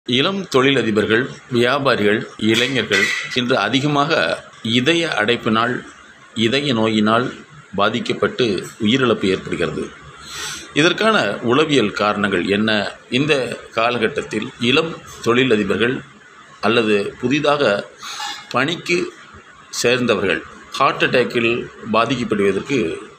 இளம் தொழிலதிபர்கள், வியாபாரிகள், இளைஞர்கள் இன்று அதிகமாக இதய அடைப்பினால், இதய நோயினால் பாதிக்கப்பட்டு உயிரிழப்பு ஏற்படுகிறது. இதற்கான உளவியல் காரணங்கள் என்ன? இந்த காலகட்டத்தில் இளம் தொழிலதிபர்கள் அல்லது புதிதாக பணிக்கு சேர்ந்தவர்கள் ஹார்ட் அட்டாக்கில் பாதிக்கப்படுவதற்கு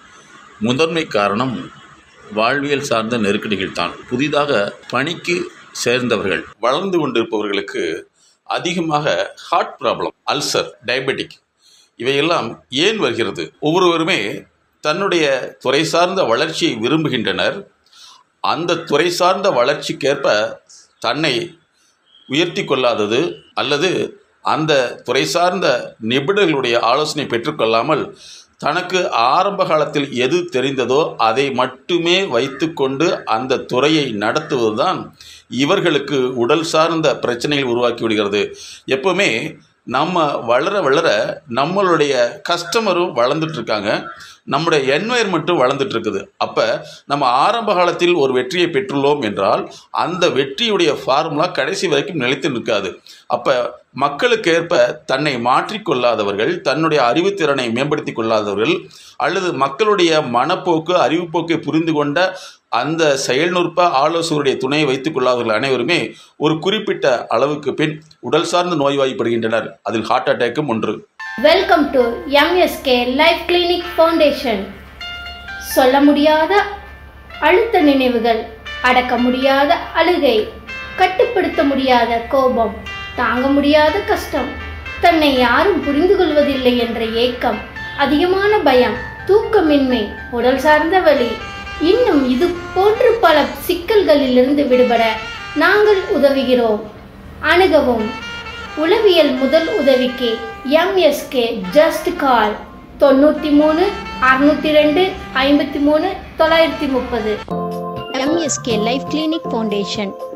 முதன்மை காரணம் வாழ்வியல் சார்ந்த நெருக்கடிகள் தான். புதிதாக பணிக்கு சேர்ந்தவர்கள், வளர்ந்து கொண்டிருப்பவர்களுக்கு அதிகமாக ஹார்ட் ப்ராப்ளம், அல்சர், டயபெட்டிக் இவையெல்லாம் ஏன் வருகிறது? ஒவ்வொருவருமே தன்னுடைய துறை சார்ந்த வளர்ச்சியை விரும்புகின்றனர். அந்த துறை சார்ந்த வளர்ச்சிக்கேற்ப தன்னை உயர்த்தி கொள்ளாதது அல்லது அந்த துறை சார்ந்த நிபுணர்களுடைய ஆலோசனை பெற்றுக்கொள்ளாமல் தனக்கு ஆரம்ப காலத்தில் எது தெரிந்ததோ அதை மட்டுமே வைத்துக்கொண்டு அந்த துறையை நடத்துவதுதான் இவர்களுக்கு உடல் சார்ந்த பிரச்சனைகள் உருவாக்கி விடுகிறது. எப்பவுமே நம்ம வளர வளர நம்மளுடைய கஸ்டமரும் வளர்ந்துட்டுருக்காங்க, நம்முடைய என்வாயர்மெண்ட்டும் வளர்ந்துட்டுருக்குது. அப்போ நம்ம ஆரம்ப காலத்தில் ஒரு வெற்றியை பெற்றுள்ளோம் என்றால் அந்த வெற்றியுடைய ஃபார்முலா கடைசி வரைக்கும் நிலைத்து நிற்காது. அப்போ மக்களுக்கேற்ப தன்னை மாற்றிக்கொள்ளாதவர்கள், தன்னுடைய அறிவுத்திறனை மேம்படுத்தி கொள்ளாதவர்கள் அல்லது மக்களுடைய மனப்போக்கு, அறிவுப்போக்கை புரிந்து கொண்ட அந்த செயல்நுட்ப ஆலோசகருடைய துணையை வைத்துக் கொள்ளாதவர்கள் அனைவருமே ஒரு குறிப்பிட்ட அளவுக்கு பின் உடல் சார்ந்த நோய்வாய்ப்படுகின்றனர். அதில் ஹார்ட் அட்டாக்கும் ஒன்று. Welcome to MSK life clinic foundation. சொல்ல முடியாத அழுத்த நினைவுகள், அடக்க முடியாத அழுகை, கட்டுப்படுத்த முடியாத கோபம், தாங்க முடியாத கஷ்டம், தன்னை யாரும் புரிந்து கொள்வதில்லை என்ற ஏக்கம், அதிகமான பயம், தூக்கமின்மை, உடல் சார்ந்த வலி, இன்னும் இது போன்று பல சிக்கல்களிலிருந்து விடுபட நாங்கள் உதவுகிறோம். அணுகவும். உளவியல் முதல் உதவிக்கு MSK just call 93 602 53 930. MSK life clinic foundation.